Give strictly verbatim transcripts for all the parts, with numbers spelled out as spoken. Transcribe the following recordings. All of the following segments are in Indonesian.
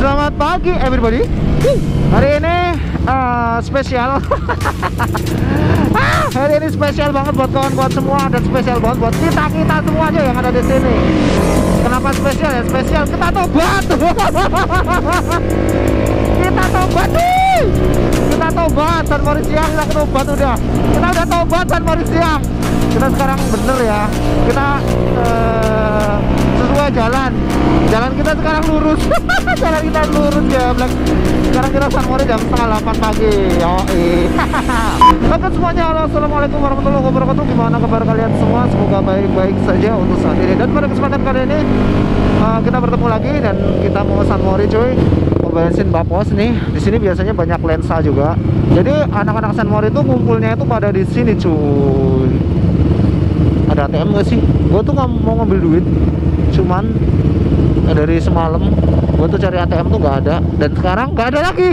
Selamat pagi everybody. Hari ini uh, spesial. Hari ini spesial banget buat kawan-kawan semua dan spesial banget buat kita-kita semua aja yang ada di sini. Kenapa spesial ya? Spesial kita tobat. Kita tobat nih. Kita tobat San Mori siang, kita tobat udah. Kita udah tobat San Mori siang. Kita sekarang bener ya. Kita uh, sesuai jalan. Jalan kita sekarang lurus. Jalan kita lurus ya. Sekarang kita San Mori jam setengah delapan pagi. Yoi. Oke semuanya, halo, assalamualaikum warahmatullahi wabarakatuh. Gimana kabar kalian semua? Semoga baik-baik saja untuk saat ini. Dan pada kesempatan kali ini uh, kita bertemu lagi dan kita mau San Mori cuy. Mau bensin Bapos nih. Di sini biasanya banyak lensa juga. Jadi anak-anak San Mori itu ngumpulnya itu pada di sini cuy. Ada A T M gak sih? Gue tuh gak mau ngambil duit. Cuman eh, dari semalam gue tuh cari A T M tuh gak ada. Dan sekarang gak ada lagi.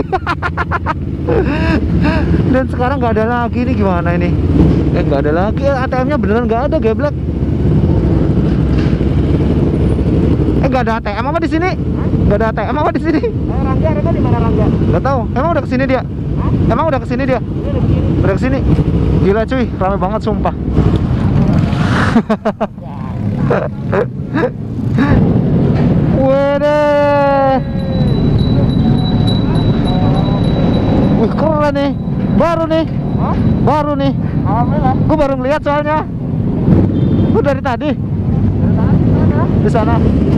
Dan sekarang gak ada lagi. Ini gimana ini? Eh gak ada lagi. A T M-nya beneran gak ada, geblek. Eh gak ada A T M apa di sini? Gak ada A T M apa di sini? Eh, Rangga, Rangga di mana Rangga? Gak tahu. Emang udah kesini dia? Hah? Emang udah kesini dia? Ini ada begini. Udah kesini? Gila cuy, rame banget sumpah. Wede. Wih keren nih. Baru nih. Hah? Baru nih. Alhamdulillah. Gue baru ngeliat soalnya. Lu dari tadi? Dari sana di sana. Di sana.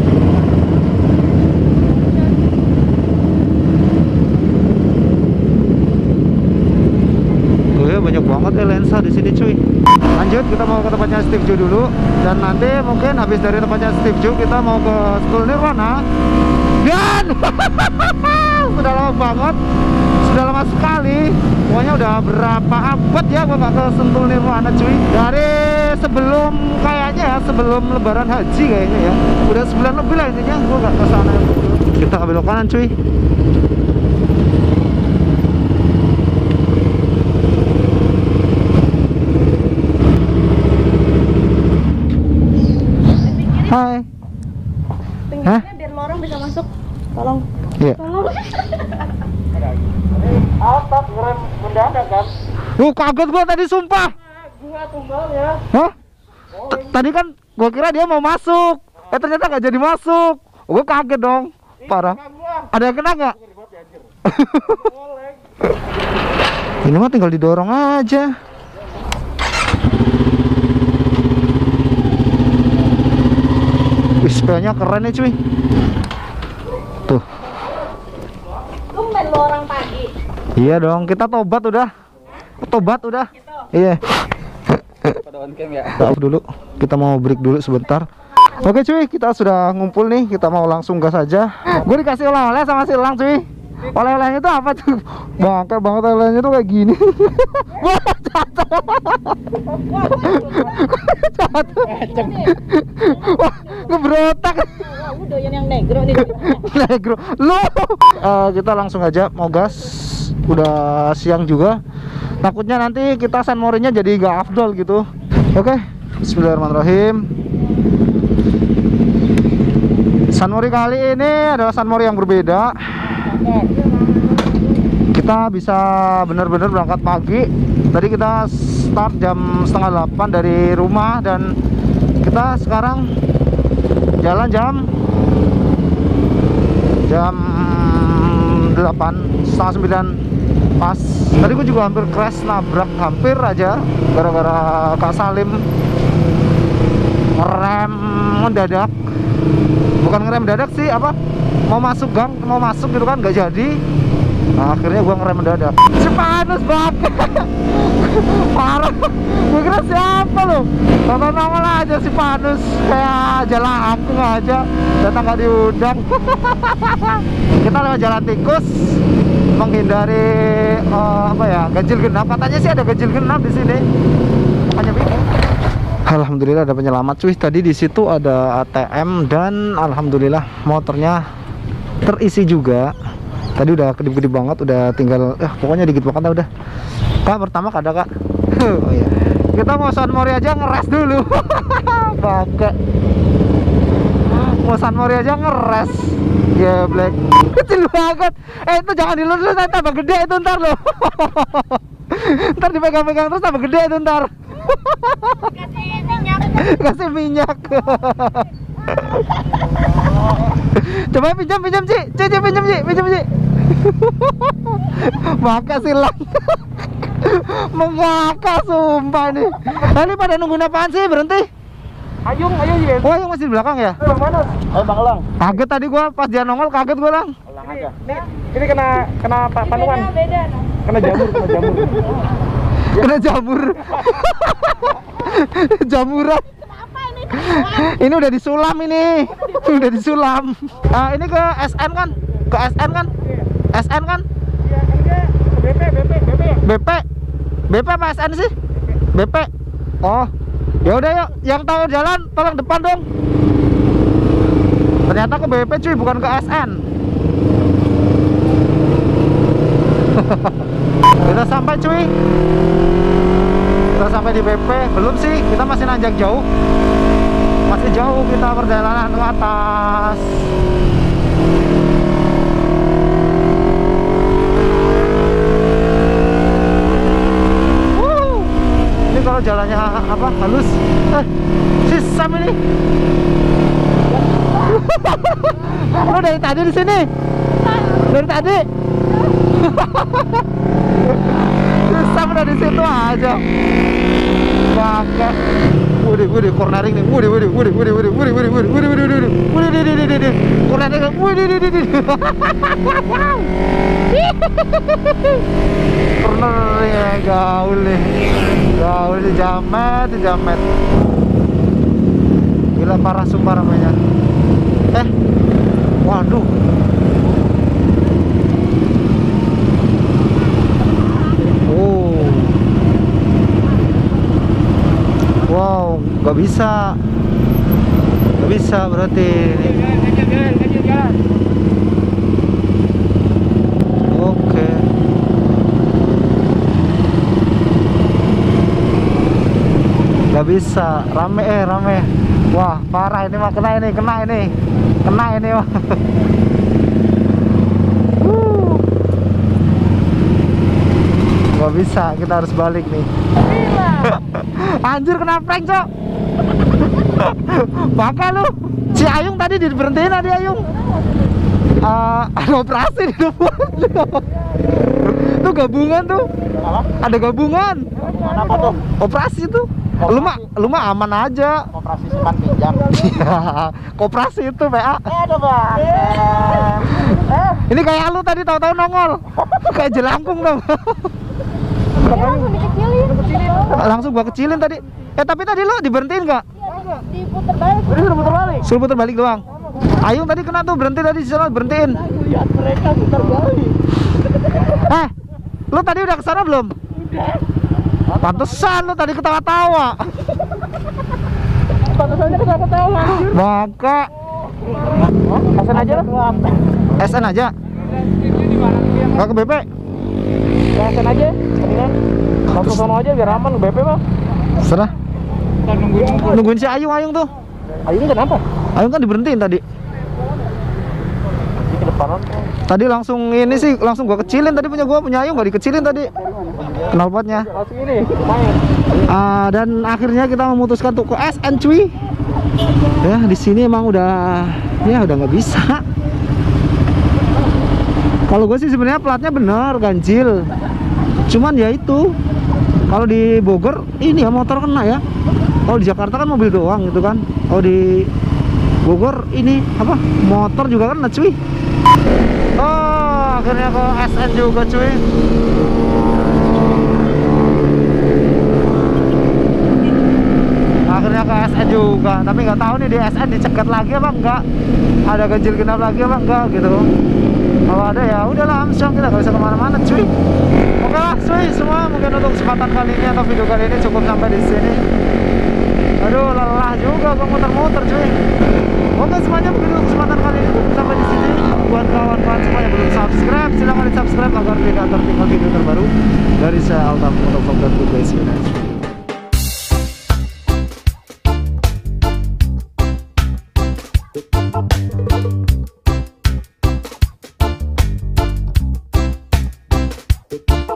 Tuh ya banyak banget ya lensa di sini cuy. Lanjut kita mau ke tempatnya Steve Joe dulu. Dan nanti mungkin habis dari tempatnya Steve Joe kita mau ke School Nirwana. Dan sudah lama banget, sudah lama sekali. Pokoknya udah berapa abad ya gua gak ke Sentul Nirwana cuy. Dari sebelum kayaknya ya, sebelum lebaran haji kayaknya ya. Udah sebulan lebih lah intinya gua gak ke sana. Kita ambil kanan cuy. Hai. Pinggirnya biar lo orang bisa masuk. Tolong. Iya. Tolong. Apa rem mendadak kan? Lu kaget gua tadi sumpah. Gua tumbalnya. Hah? T- Tadi kan gua kira dia mau masuk. Eh ternyata gak jadi masuk. Gua kaget dong. Parah. Ada yang kena nggak? Ini mah tinggal didorong aja. Wih, sepedanya keren nih cuy. Tuh. Tumben lo orang pagi. Iya dong, kita tobat udah. Tobat udah. Iya. Pada on cam ya. Maaf dulu, kita mau break dulu sebentar. Oke cuy, kita sudah ngumpul nih, kita mau langsung gas aja. Gue dikasih oleh-oleh sama si Elang cuy. Oleh-olehnya itu apa tuh? Bangke banget oleh-olehnya tuh kayak gini. Wah, jatuh. Jatuh. Wah, ngebrotak. Wah, lu doyan yang negro nih. Negro. Lu. Uh, kita langsung aja mau gas. Udah siang juga. Takutnya nanti kita San Morinya jadi gak afdol gitu. Oke, bismillahirrahmanirrahim. San Mori kali ini adalah San Mori yang berbeda. Kita bisa benar-benar berangkat pagi. Tadi kita start jam setengah delapan dari rumah dan kita sekarang jalan jam jam delapan setengah sembilan pas. Tadi gue juga hampir crash, nabrak hampir aja gara-gara Kak Salim ngerem mendadak. Bukan ngerem mendadak sih, apa mau masuk gang, mau masuk gitu kan gak jadi. Nah, akhirnya gua ngerem mendadak. Si Panus banget. Parah. Gue kira siapa lo? Tonton nongol aja si Panus. Kayak jalan aku aja. Datang gak diundang. Kita lewat jalan tikus menghindari uh, apa ya, ganjil genap. Katanya sih ada ganjil genap di sini. Makanya bingung. Alhamdulillah ada penyelamat cuy. Tadi di situ ada A T M dan alhamdulillah motornya terisi juga. Tadi udah kedip-kedip banget, udah tinggal eh pokoknya dikit banget udah. Kak pertama ada kak. Oh iya. Kita mau San Mori aja ngeres dulu. Pakai. Mau San Mori aja ngeres. Geblek. Kecil banget. Eh itu jangan dilurus, tambah gede itu ntar loh. Ntar dipegang-pegang terus tambah gede itu ntar. Kasih minyak. Kasih minyak. Coba pinjam pinjam Ci. Ci, Ci pinjam Ci, pinjam Ci. Maka silang. Mengakak sumpah nih. Tadi pada nungguin apaan sih? Berhenti. Ayung, ayung ya. Oh, Ayung masih di belakang ya? Bang mana? Ayo Bang Elang. Kaget tadi gua pas dia nongol, kaget gua, Lang. Elang aja. Ini, ini kena kena pa- panuan. Beda, beda. Kena jamur, kena jamur. Kena jamur. Jamuran. Kenapa ini? Ini udah disulam ini. Udah disulam. Ah, ini ke S N kan? Ke S N kan? S N kan? Iya, enggak. B P, B P, B P ya. B P. B P apa S N sih? B P. Oh. Ya udah yuk, yang tahu jalan tolong depan dong. Ternyata ke B P cuy, bukan ke S N. Kita sampai cuy. Kita sampai di B P. Belum sih, kita masih nanjak jauh. Masih jauh kita perjalanan ke atas. Wuh. Ini kalau jalannya apa halus. Eh, si Sam ini. Lo dari tadi di sini? Dari tadi? Sam udah di situ aja. Pakai. Waduh, waduh, cornering nih. Waduh, waduh, waduh, waduh, waduh, waduh, waduh, waduh, waduh, waduh, waduh, waduh, waduh, waduh, waduh, cornering, waduh, waduh, waduh, waduh. Corner ya, gaul nih, gaul di jamet, di jamet. Gila parah sumpah ramenya. Eh, waduh. Wow, nggak bisa, nggak bisa berarti. Oke. Nggak bisa, rame eh rame. Wah parah ini mah, kena ini, kena ini, kena ini mah. Nggak bisa, kita harus balik nih. Anjir kena prank cok. Baka lu. Si Ayung tadi diberhentiin tadi Ayung. Uh, ada operasi di depan. Tuh gabungan tuh. Apa? Ada gabungan. Apa tuh? Operasi tuh. Lu mah lu mah aman aja. Operasi simpan pinjam. Koperasi itu P A. Eh, ada Bang. Eh, Ini kayak lu tadi tahu-tahu nongol. Kayak jelangkung tuh. Langsung dikecilin. Langsung gua kecilin tadi. Eh tapi tadi lu diberhentiin nggak? Diputer balik. udah sudah putar balik. Suruh putar balik doang. Ayung tadi kena tuh, berhenti tadi di sana, berhentiin. Lihat mereka putar balik. Eh, lu tadi udah kesana belum? Udah. Pantesan lu tadi ketawa-tawa. Pantesannya ketawa-tawa anjir. Maka S N aja lah. S N aja. Nggak ke B P? Ya, S N aja. Mendingan langsung sono aja biar aman. B P mah. Serah. Nungguin si Ayung, Ayung tuh. Ayung kenapa? Ayung kan diberhentiin tadi. Di kedepanan. Tadi langsung ini sih, langsung gua kecilin tadi, punya gua, punya Ayung nggak dikecilin tadi. Knalpotnya. Langsung ini main. Ah, dan akhirnya kita memutuskan untuk ke S N cuy. Ya di sini emang udah, ya udah nggak bisa. Kalau gue sih sebenarnya platnya bener ganjil, cuman ya itu kalau di Bogor ini ya motor kena ya. Kalau di Jakarta kan mobil doang gitu kan. Kalau di Bogor ini apa, motor juga kena cuy. Oh akhirnya ke S N juga cuy. Akhirnya ke S N juga, tapi nggak tahu nih di S N dicegat lagi apa enggak, ada ganjil genap lagi apa enggak gitu. Kalau ada ya udahlah, langsung kita nggak bisa kemana-mana cuy. Oke lah cuy semua, mungkin untuk kesempatan kali ini atau video kali ini cukup sampai di sini. Aduh lelah juga gua muter-muter cuy. Oke semuanya, mungkin untuk kesempatan kali ini cukup sampai di sini. Buat kawan-kawan semua yang belum subscribe, silahkan di subscribe agar tidak tertinggal video terbaru dari saya Alta Motovlog dan Good See you next video. Bye.